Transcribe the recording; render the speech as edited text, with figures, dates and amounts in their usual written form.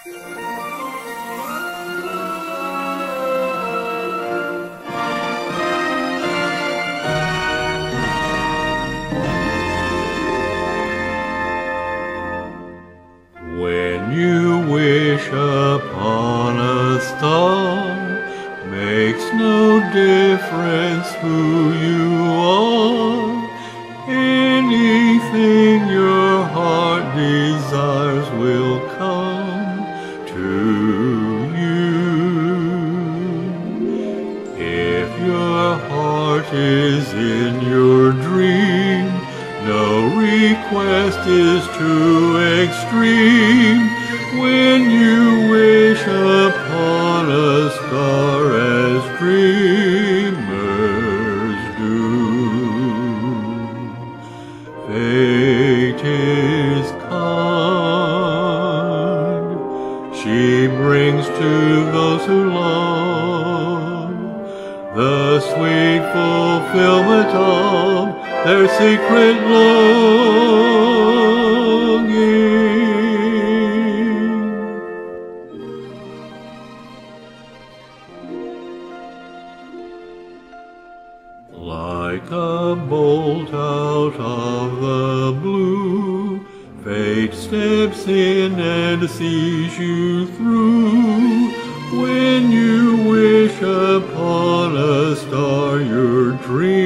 When you wish upon a star, makes no difference who you are. Anything your heart desires will come to you. If your heart is in your dream, no request is too extreme. When you wish upon a star as dreamers do, fate is kind. She brings to those who love the sweet fulfillment of their secret longing. Like a bolt out of the blue, fate steps in and sees you through. When you wish upon a star, your dream